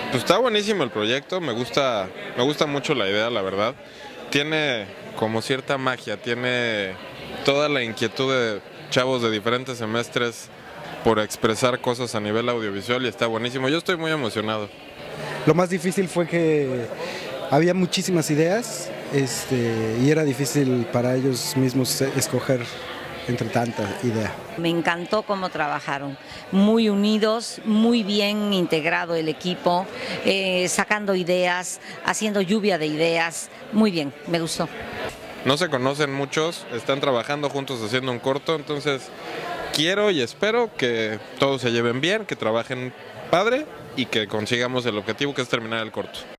Pues está buenísimo el proyecto, me gusta mucho la idea, la verdad. Tiene como cierta magia, tiene toda la inquietud de chavos de diferentes semestres por expresar cosas a nivel audiovisual y está buenísimo. Yo estoy muy emocionado. Lo más difícil fue que había muchísimas ideas y era difícil para ellos mismos escoger entre tanta idea. Me encantó cómo trabajaron, muy unidos, muy bien integrado el equipo, sacando ideas, haciendo lluvia de ideas, muy bien, me gustó. No se conocen muchos, están trabajando juntos haciendo un corto, entonces quiero y espero que todos se lleven bien, que trabajen padre y que consigamos el objetivo que es terminar el corto.